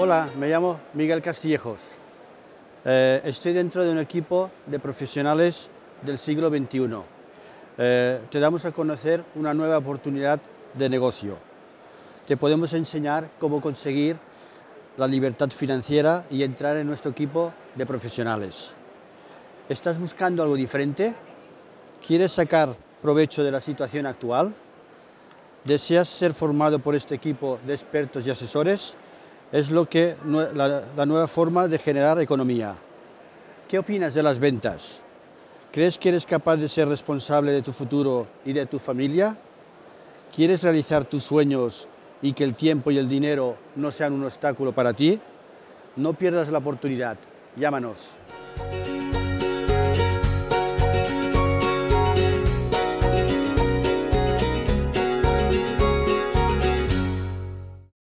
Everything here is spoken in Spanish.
Hola, me llamo Miguel Castillejos. Estoy dentro de un equipo de profesionales del siglo XXI. Te damos a conocer una nueva oportunidad de negocio. Te podemos enseñar cómo conseguir la libertad financiera y entrar en nuestro equipo de profesionales. ¿Estás buscando algo diferente? ¿Quieres sacar provecho de la situación actual? ¿Deseas ser formado por este equipo de expertos y asesores? Es la nueva forma de generar economía. ¿Qué opinas de las ventas? ¿Crees que eres capaz de ser responsable de tu futuro y de tu familia? ¿Quieres realizar tus sueños y que el tiempo y el dinero no sean un obstáculo para ti? No pierdas la oportunidad. Llámanos.